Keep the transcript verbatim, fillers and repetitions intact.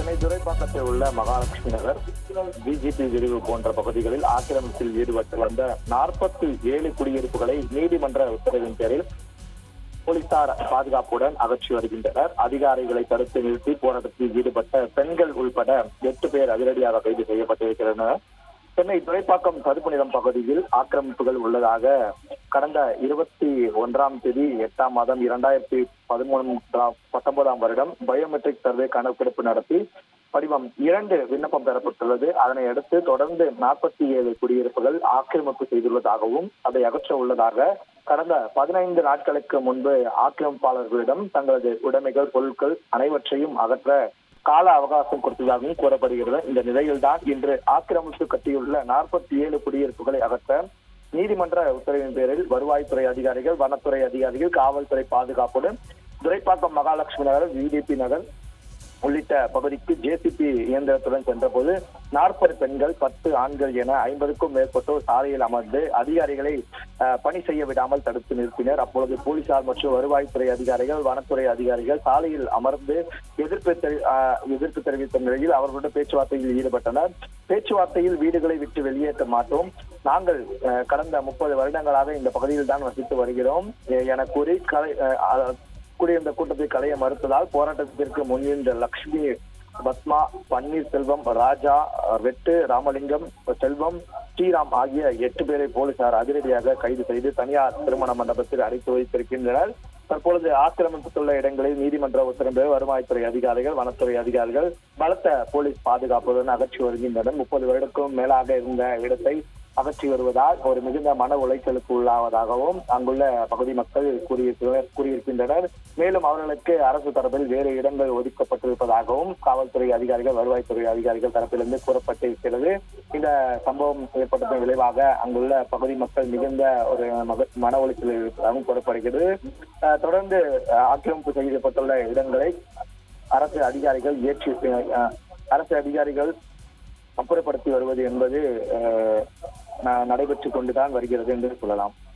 சென்னை துரைப்பாக்கத்தில் உள்ள மகாலட்சுமி நகர், பிஜேபி விரிவு போன்ற பகுதிகளில் ஆக்கிரமிப்பில் ஈடுபட்டு வந்த நாற்பத்தி ஏழு குடியிருப்புகளை நீதிமன்ற உத்தரவின் பேரில் போலீசார் பாதுகாப்புடன் அகற்றி வருகின்றனர். அதிகாரிகளை தடுத்து நிறுத்தி போராட்டத்தில் ஈடுபட்ட பெண்கள் உள்பட எட்டு பேர் அதிரடியாக கைது செய்யப்பட்டிருக்கின்றனர். சென்னை துரைப்பாக்கம் தடுப்பு நிலம் பகுதியில் ஆக்கிரமிப்புகள் உள்ளதாக கடந்த இருபத்தி ஒன்றாம் தேதி எட்டாம் மாதம் இரண்டாயிரத்தி பதிமூன்றாம் பத்தொன்பதாம் வருடம் பயோமெட்ரிக் சர்வே கணக்கெடுப்பு நடத்தி படிவம் இரண்டு விண்ணப்பம் பெறப்பட்டுள்ளது. அதனை அடுத்து தொடர்ந்து நாற்பத்தி ஏழு குடியிருப்புகள் ஆக்கிரமிப்பு செய்துள்ளதாகவும் அதை அகற்ற உள்ளதாக கடந்த பதினைந்து நாட்களுக்கு முன்பு ஆக்கிரமிப்பாளர்களிடம் தங்களது உடைமைகள், பொருட்கள் அனைவற்றையும் அகற்ற கால அவகாசம் கொடுத்ததாகவும் கூறப்படுகிறது. இந்த நிலையில்தான் இன்று ஆக்கிரமிப்பு கட்டியுள்ள நாற்பத்தி ஏழு குடியிருப்புகளை அகற்ற நீதிமன்ற உத்தரவின் பேரில் வருவாய்த்துறை அதிகாரிகள், வனத்துறை அதிகாரிகள், காவல்துறை பாதுகாப்புடன் துரைப்பாக்கம் மகாலட்சுமி நகர், விடிபி நகர் உள்ளிட்ட பகுதிக்கு ஜேசிபி இயந்திரத்துடன் சென்றபோது நாற்பது பெண்கள், பத்து ஆண்கள் என ஐம்பதுக்கும் மேற்பட்டோர் சாலையில் அமர்ந்து அதிகாரிகளை பணி செய்ய விடாமல் தடுத்து நிறுத்தினர். அப்பொழுது போலீசார் மற்றும் வருவாய்த்துறை அதிகாரிகள், வனத்துறை அதிகாரிகள் சாலையில் அமர்ந்து எதிர்ப்பு எதிர்ப்பு தெரிவித்த நிலையில் அவர்களுடன் பேச்சுவார்த்தையில் ஈடுபட்டனர். பேச்சுவார்த்தையில் வீடுகளை விட்டு வெளியேற்ற மாட்டோம், நாங்கள் கடந்த முப்பது வருடங்களாக இந்த பகுதியில் தான் வசித்து வருகிறோம் என கூறி கலை குடியிருந்த கூட்டத்தை களைய மறுத்ததால் போராட்டத்திற்கு முன்னின்ற லட்சுமி, பத்மா, பன்னீர்செல்வம், ராஜா, வெட்டு, ராமலிங்கம், செல்வம், ஸ்ரீராம் ஆகிய எட்டு பேரை போலீசார் அதிரடியாக கைது செய்து தனியார் திருமண மண்டபத்தில் அடைத்து வைத்திருக்கின்றனர். தற்பொழுது ஆக்கிரமித்துள்ள இடங்களில் நீதிமன்ற உத்தரவு வருவாய்த்துறை அதிகாரிகள், வனத்துறை அதிகாரிகள் பலத்த போலீஸ் பாதுகாப்புடன் அகற்றி வருகின்றனர். முப்பது வருடக்கும் மேலாக இருந்த இடத்தை அகற்றி வருவதால் ஒரு மிகுந்த மன உளைச்சலுக்கு உள்ளாவதாகவும் அங்குள்ள பகுதி மக்கள் கூறியிருக்கின்றனர். மேலும் அவர்களுக்கு அரசு தரப்பில் வேறு இடங்கள் ஒதுக்கப்பட்டிருப்பதாகவும் காவல்துறை அதிகாரிகள், வருவாய்த்துறை அதிகாரிகள் தரப்பிலிருந்து கூறப்பட்டிருக்கிறது. இந்த சம்பவம் ஏற்பட்டதன் விளைவாக அங்குள்ள பகுதி மக்கள் மிகுந்த ஒரு மன உளைச்சல் இருப்பதாகவும் கூறப்படுகிறது. தொடர்ந்து ஆக்கிரமிப்பு செய்யப்பட்டுள்ள இடங்களை அரசு அதிகாரிகள் ஏற்றி அரசு அதிகாரிகள் அப்புறப்படுத்தி வருவது என்பது நடைபெற்றுக் கொண்டுதான் வருகிறது என்று சொல்லலாம்.